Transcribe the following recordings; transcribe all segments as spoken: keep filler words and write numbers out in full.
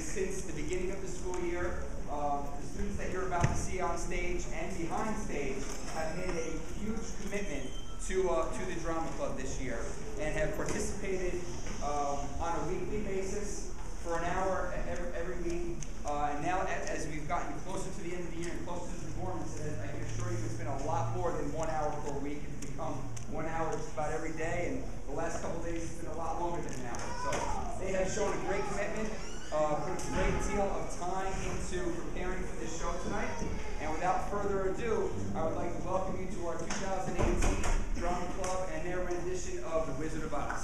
since the beginning of the school year. Uh, the students that you're about to see on stage and behind stage have made a huge commitment to, uh, to the drama club this year and have participated um, on a weekly basis for an hour every, every week. Uh, and now, as we've gotten closer to the end of the year and closer to the performances, I can assure you it's been a lot more than one hour per week. It's become one hour just about every day, and the last couple of days it's been a lot longer than an hour. So they have shown a great commitment, uh, put a great deal of time into preparing for this show tonight. And without further ado, I would like to welcome you to our two thousand eighteen Drama Club and their rendition of The Wizard of Oz.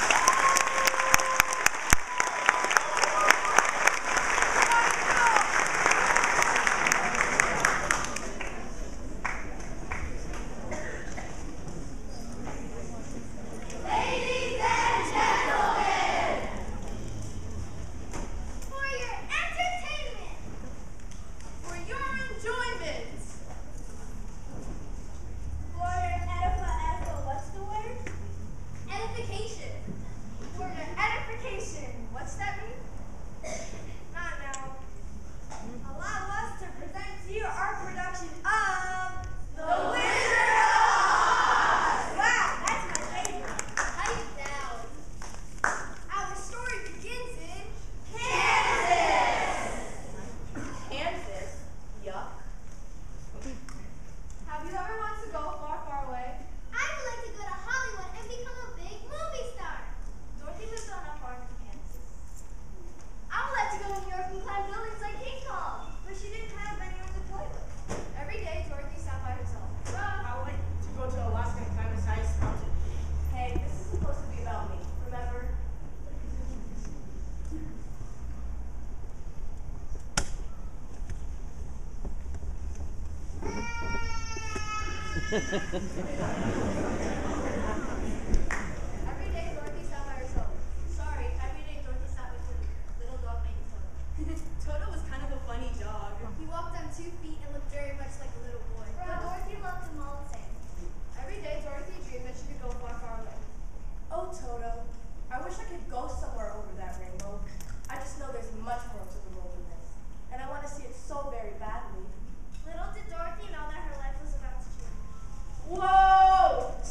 Every day Dorothy sat by herself. Sorry, every day Dorothy sat with her little dog named Toto. Toto was kind of a funny dog. He walked on two feet and looked very much like a little boy. But Dorothy loved him all the same. Every day Dorothy dreamed that she could go far, far away. Oh, Toto, I wish I could go somewhere over that rainbow. I just know there's much more to the world than this. And I want to see it so very badly. Little did Dorothy know that her life was about to change. Whoa!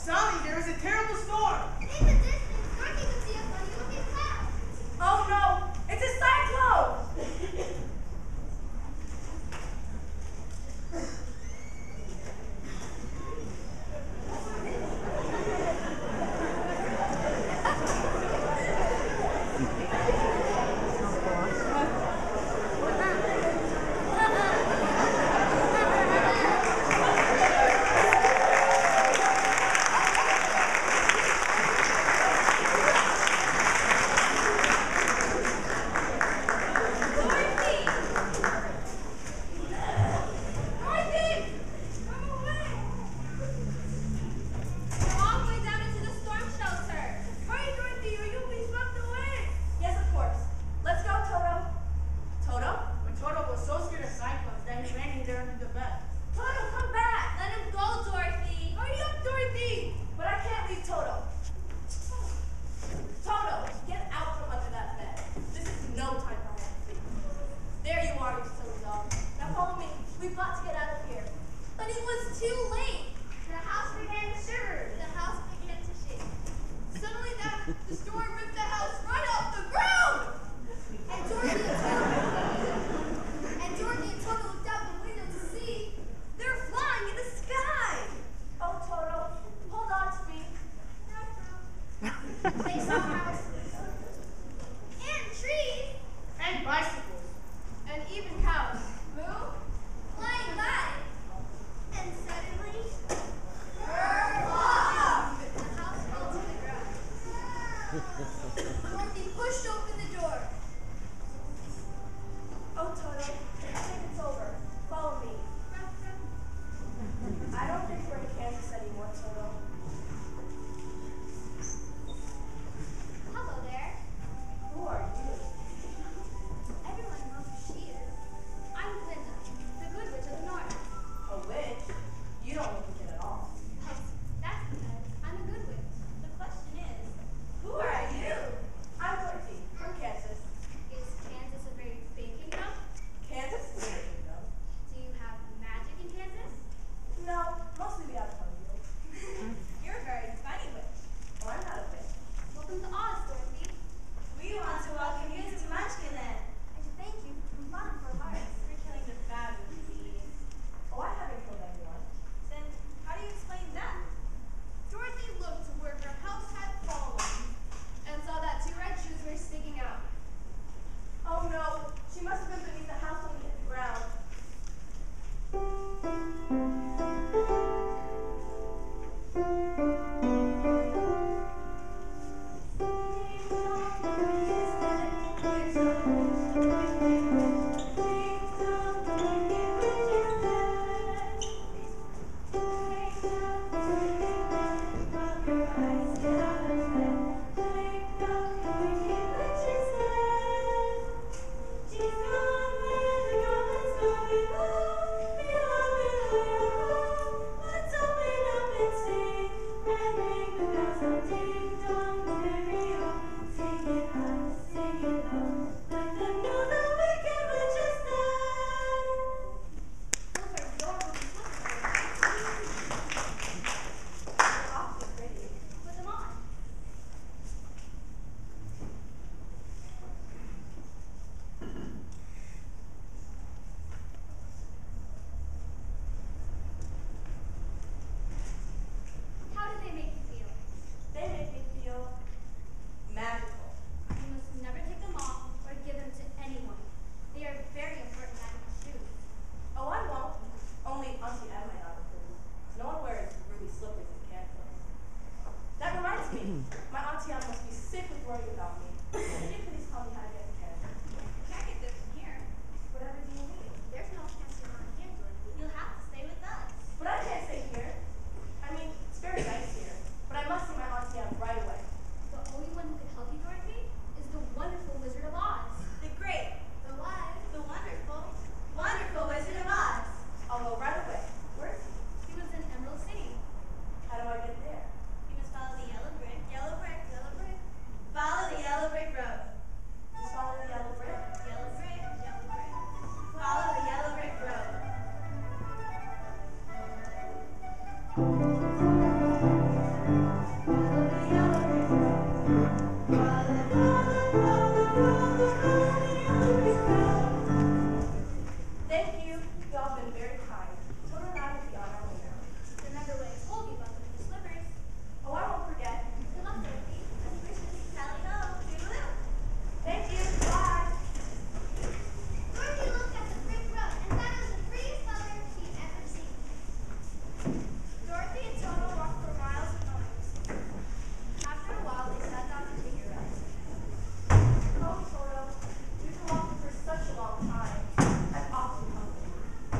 Thank you. Y'all been very kind. Toto and I will be on our way now. Remember when I told you about the new slippers? Oh, I won't forget. Good luck, Dorothy. That's Christmas. Tally ho. Toodaloo. Thank you. Bye. Dorothy looked at the brick road and thought it was the prettiest color she'd ever seen. Dorothy and Toto walked for miles and miles. After a while, they sat down to take a rest. Oh, Toto. We've been walking for such a long time. I'm awfully hungry.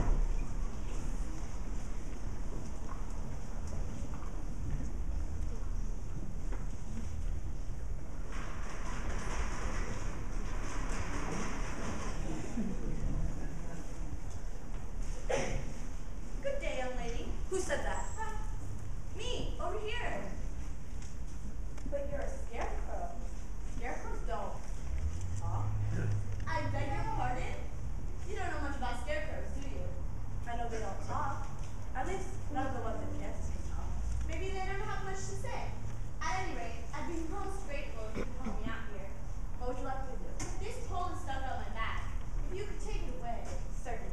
Good day, young lady. Who said that? Me, over here. But you're a scarecrow. Scarecrows don't talk. I beg your pardon? You don't know much about scarecrows, do you? I know they don't talk. At least none of the ones in Kansas can talk. Maybe they don't have much to say. At any rate, I'd be most grateful if you could help me out here. What would you like me to do? This pole is stuck on my back. If you could take it away. Certainly.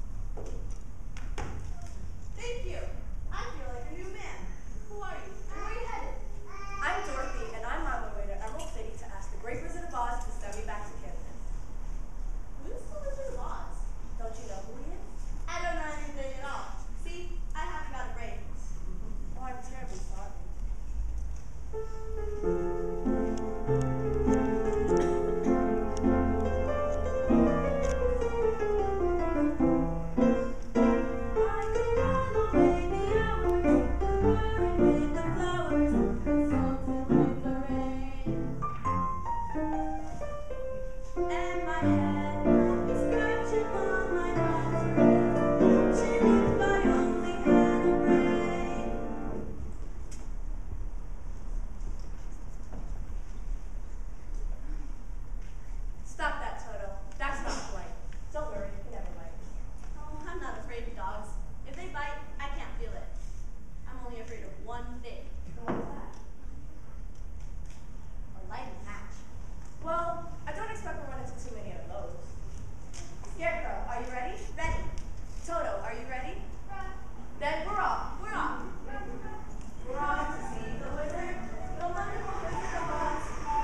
Thank you. I feel like a new man. Who are you? And where are you headed? I'm Dorothy, and I'm on my way to Emerald City to ask the Great Wizard of Oz to send me back to Kansas. Who's the Wizard of Oz? Don't you know who he is? I don't know anything at all. See, I haven't got a brain. Oh, I'm terribly sorry. And my head is scratching on my nose. If I only had a brain. Stop that, Toto. That's not polite. Don't worry, he never bite. Oh, I'm not afraid of dogs. If they bite, I can't feel it. I'm only afraid of one thing. And what is that? A lighted match. Well, I don't expect we'll run into too many of those. Scarecrow, are you ready? Ready. Toto, are you ready? Run, Then we're off. We're off. run, run. We're off to see the wizard, the wonderful Wizard of Oz.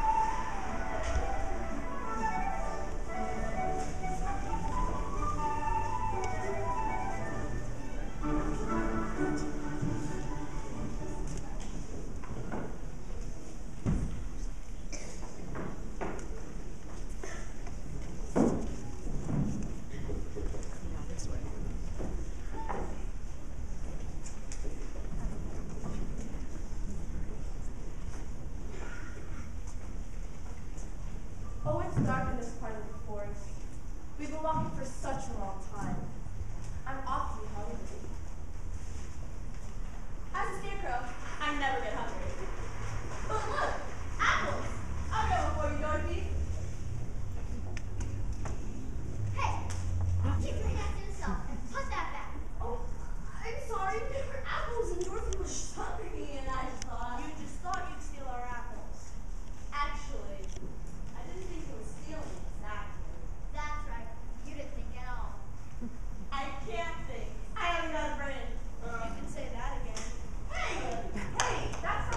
Oh, it's dark in this part of the forest. We've been walking for such a long time. I'm awfully hungry. As a scarecrow, I never get hungry. But look, apples! I'll go before you, Dorothy. Hey, keep your hands to yourself and put that back. Oh, I'm sorry. There were apples and Dorothy was hungry, and I thought. You just thought you'd steal our apples. Actually, I didn't think it was stealing exactly. That's right. You didn't think at all. I can't think. I haven't got a brain. You can say that again. Hey! Hey, that's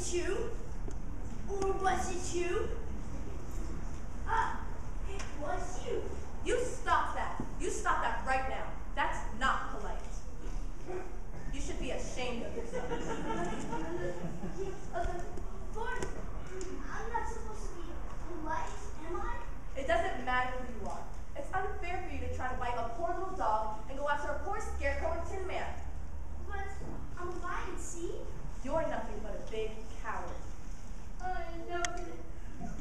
it you? Or was it you? Ah, it was you. You stop that. You stop that right now. That's not polite. You should be ashamed of yourself. Lord, I'm not supposed to be polite, am I? It doesn't matter who you are. It's unfair for you to try to bite a poor little dog and go after a poor scarecrow and tin man. But I'm a lion, see? You're nothing but a big coward. I know it.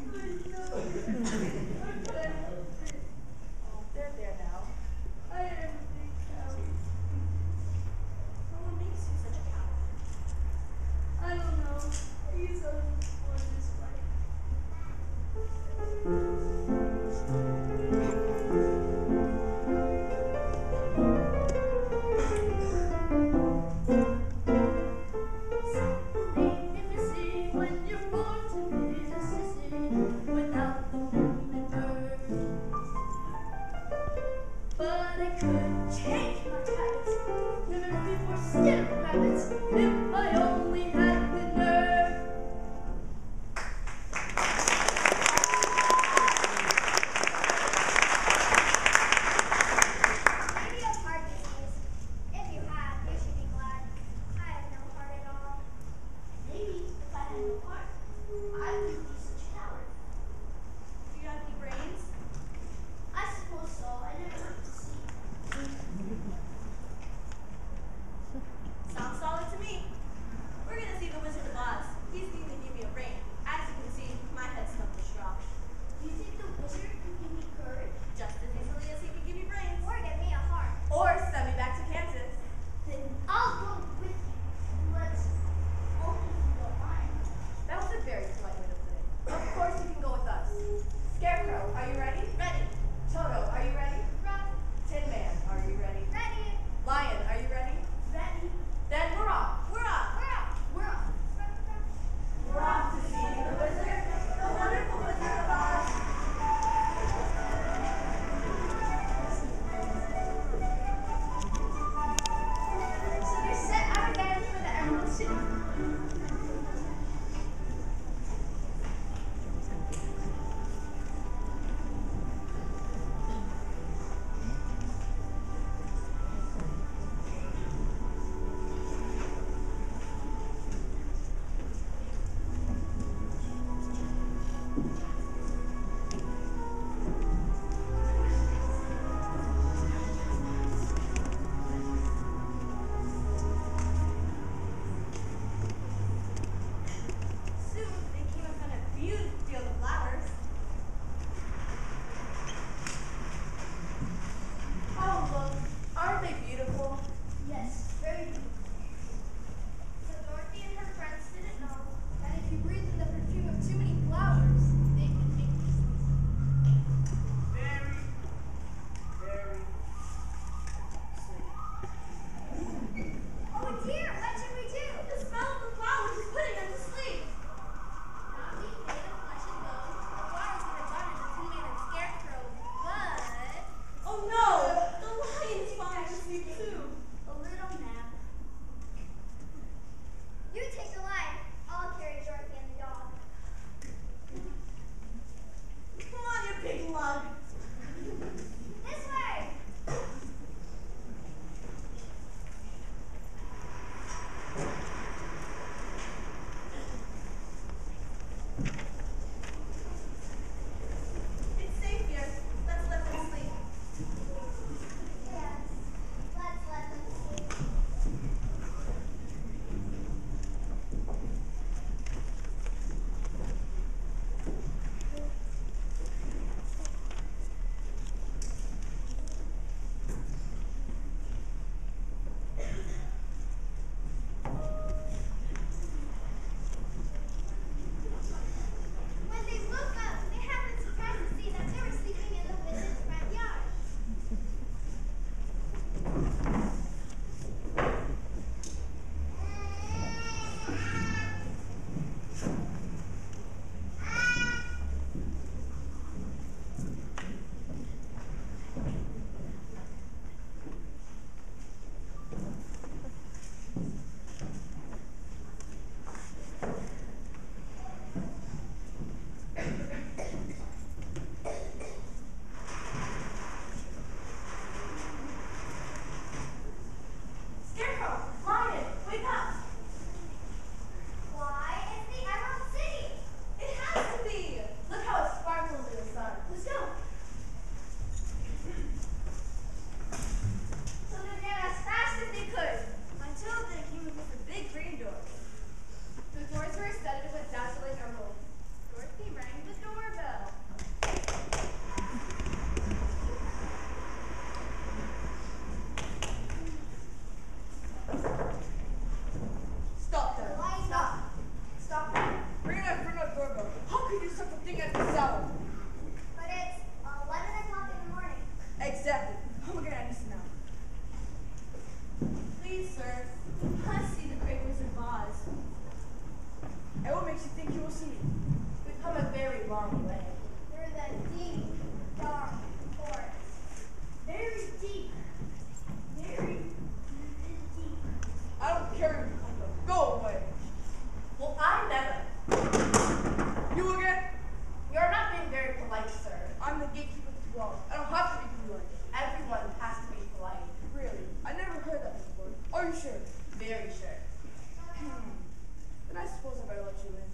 doing.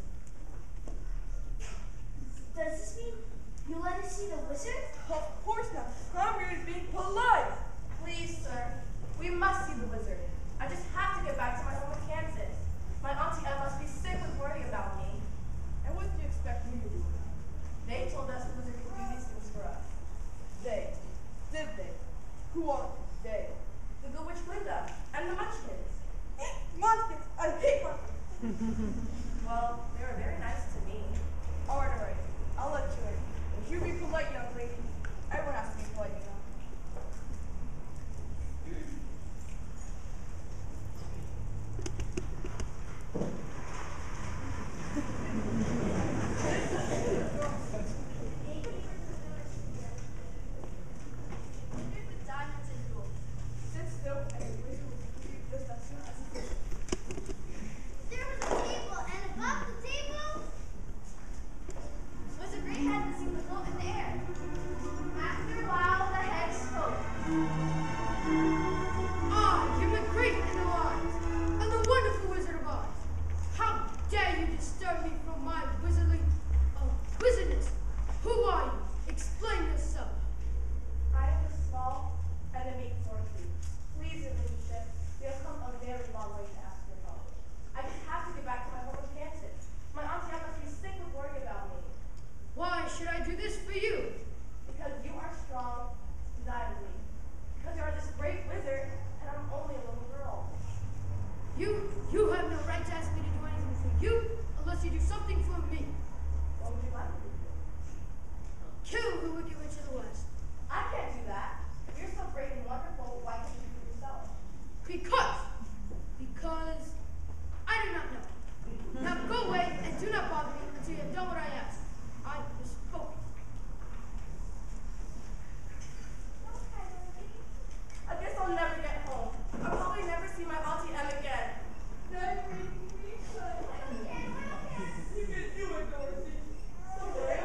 Does this mean you let us see the wizard? Of course not. I'm here being polite. Please, sir. We must see the wizard. I just have to get back to my home in Kansas. My auntie Em must be sick with worry about me. And what do you expect me to do? They told us the wizard could do these things for us. They? Did they? Who are they? The good witch Linda and the Munchkins. Munchkins! I hate Munchkins! Well, they were very nice to me. All right, all right. I'll let you in. If you be polite, young lady. Everyone has to be polite, you know. Here's the diamonds and gold. Sit still and the wizard will give you just as soon as he can. There was a table, and above the table was a great head that seemed to float in the air. After a while, the head spoke. I am the great and the wise, and the wonderful Wizard of Oz. How dare you disturb me from my wizardly uh, wizardness? Who are you? Explain yourself. I am the small and the meek Dorothy. Please, your ladyship, we have come a very long way to ask your help. I just have to get back to my home in Kansas. My auntie Em must be sick with worry about me. Why should I do this for you? Because you are strong and I am weak. Because you are this great wizard and I'm only a little girl. You, you have no right to ask me to do anything for you unless you do something for me. What would you like me to do? Kill the Wicked Witch of the West. I can't do that. You're so great and wonderful. Why can't you do it yourself? Because, because I do not know. Now go away and do not bother me until you have done what I asked. I have spoken. I guess I'll never get home. I'll probably never see my auntie Em again. That makes me sad. You can do it, Dorothy. So brave.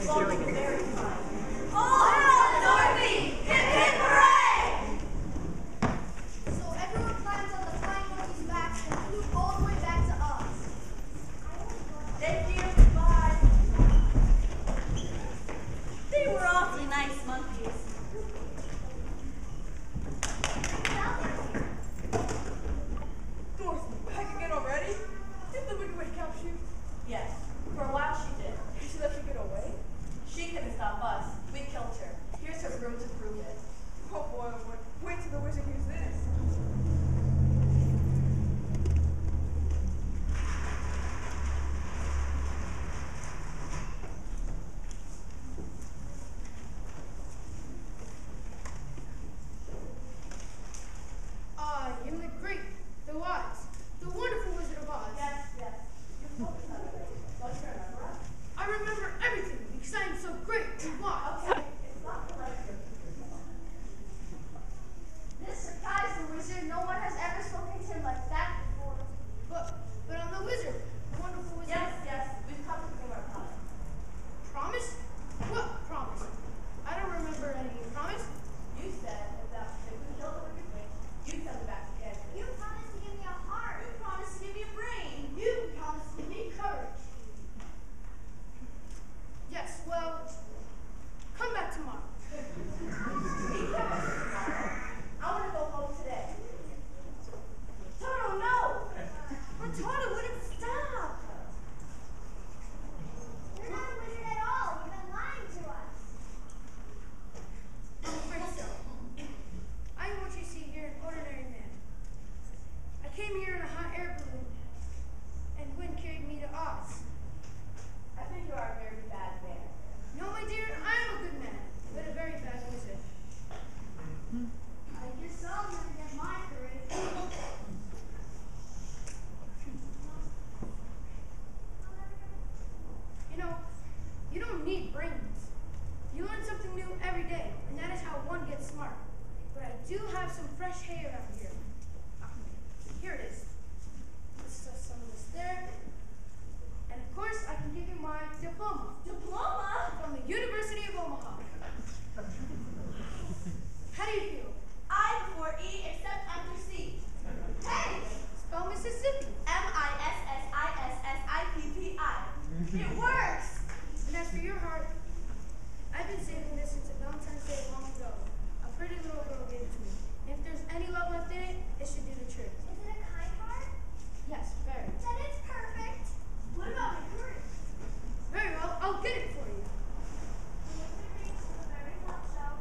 looks very fine. All hail Dorothy! Hip hip hooray! So everyone climbs on the flying monkey's backs and flew all the way back to us. Thank you. Bye. They were awfully nice monkeys. Dorothy, back again already? Did the Wicked Witch capture you? Yes, for a while she did. Did she let you get away? She couldn't stop us. We killed her. Here's her room to prove it. Oh boy, oh boy. Wait till the wizard hears this. I am the great, the wise, the wonderful Wizard of Oz. Yes, yes. You've told us that already. Don't you remember us? I remember everything because I am so great and wise. Okay, it's not polite here. This surprised the wizard. No one has ever spoken to him like that before. But, but I'm the wizard, the wonderful wizard. Yes, yes, we've come to bring our promise. Promise? What promise? I don't remember any promise. You said that if we killed the Wicked Witch, you'd send it back to Kansas. You promised to give me a heart. You promised to give me a brain. You promised to give me courage. Yes, well, come back tomorrow. We can't wait till tomorrow. I want to go home today. Toto, no! But Toto wouldn't stop. You're not a wizard at all. You've been lying to us. I'm afraid so. I am what you see here, an ordinary man. I came here in a hot air balloon, and wind carried me to Oz. I think you are a very bad man. No, my dear, I am a good man, but a very bad wizard. I guess I'll never get my courage. You know, you don't need brains. You learn something new every day, and that is how one gets smart. But I do have some fresh hay around here. Ah, here it is. Let's stuff some of this there. And of course, I can give you my diploma Diploma? from the University of Omaha. How do you feel? I before E except after C. Hey! Spell Mississippi. M I S S I S S I P P I. It works! And as for your heart, I've been saving this since a Valentine's Day long ago. A pretty little girl gave it to me. And if there's any love left in it, it should do the trick. Is it a kind heart? Yes, very. Then it's perfect. What about my courage? Very well, I'll get it for you. The wizard reached to the very top shelf.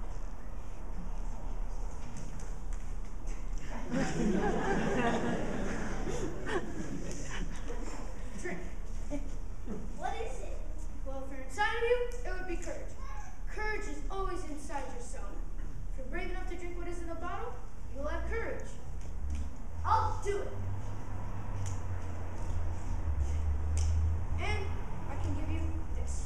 Drink. What is it? Well, if you're inside of you, it would be courage. Courage is always inside yourself. If you're brave enough to drink what is in the bottle, you'll have courage. I'll do it. And I can give you this.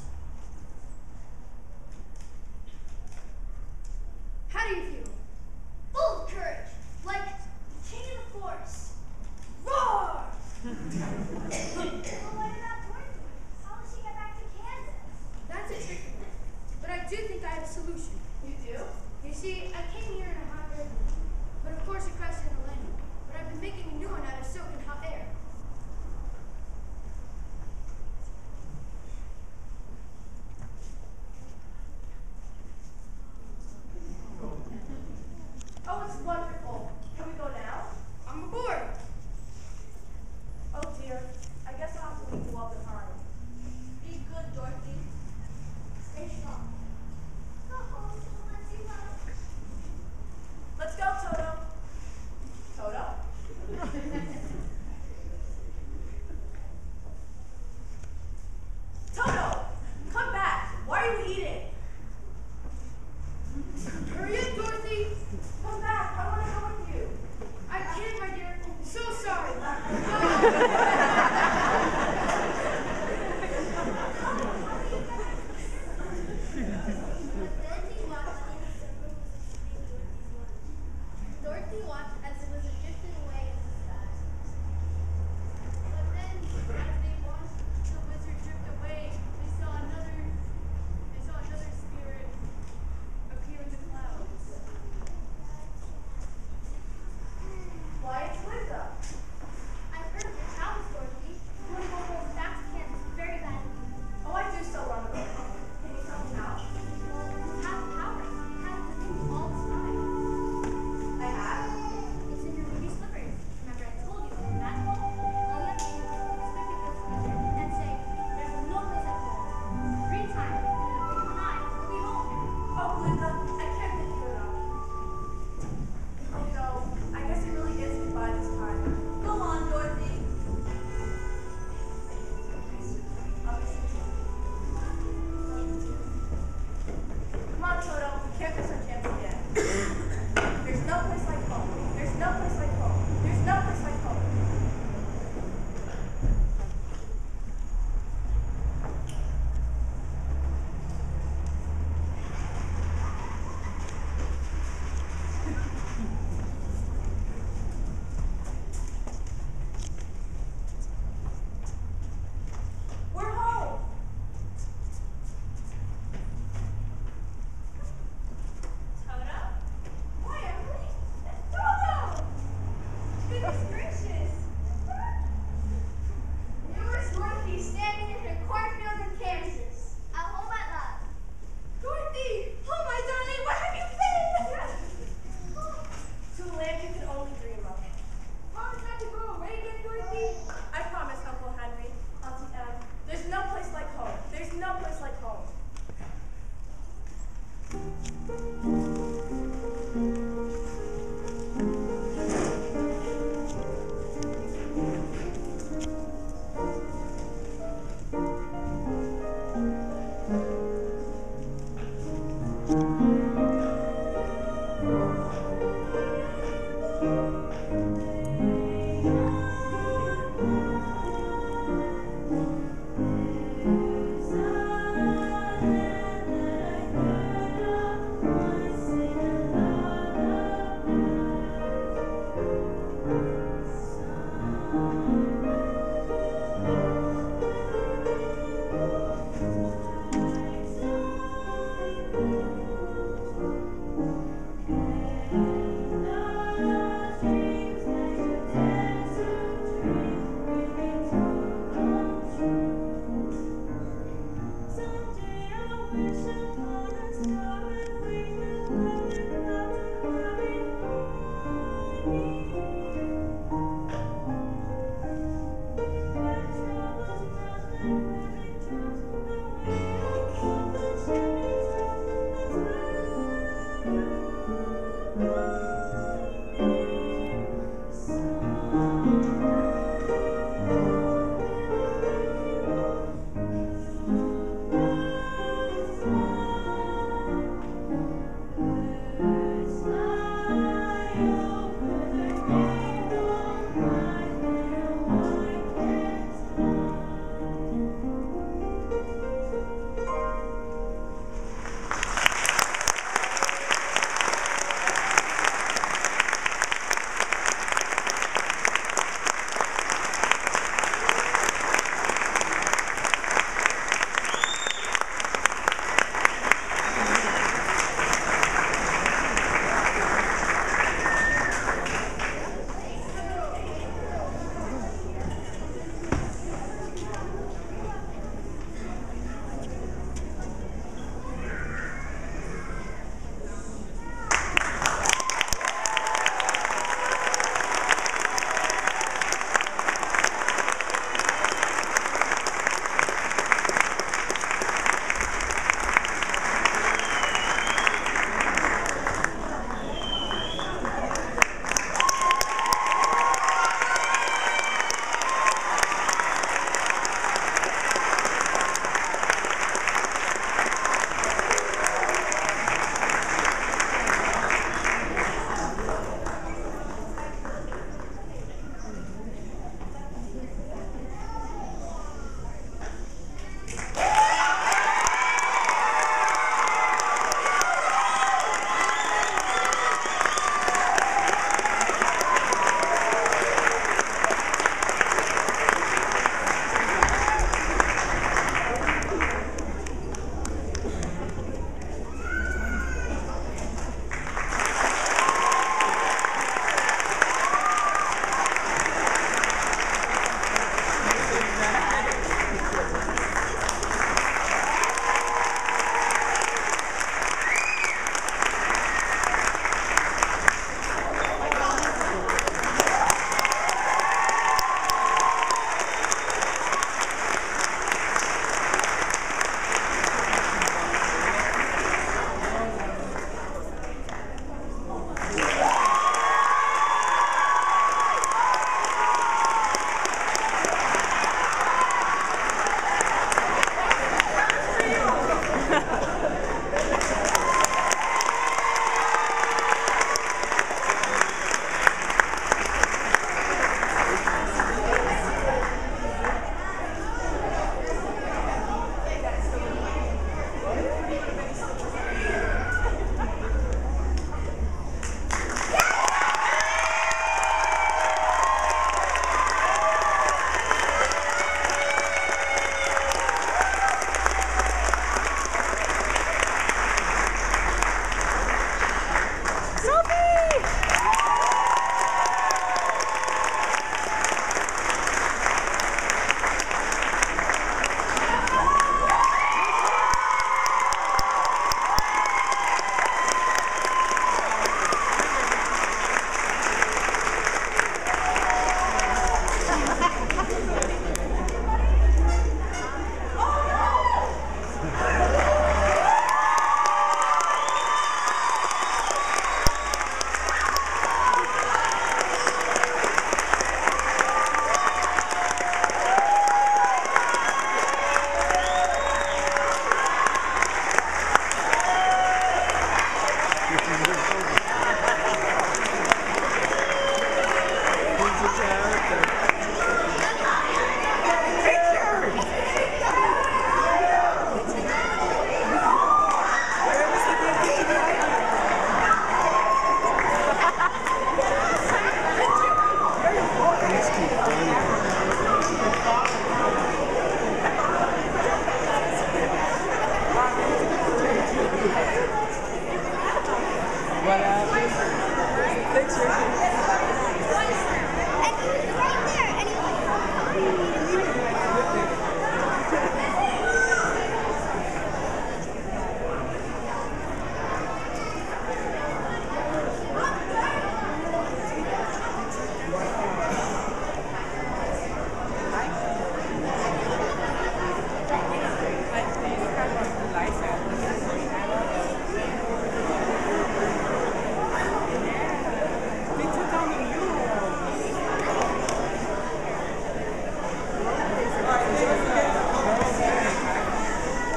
Thank you.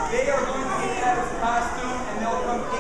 They are going to get out of costume and they'll come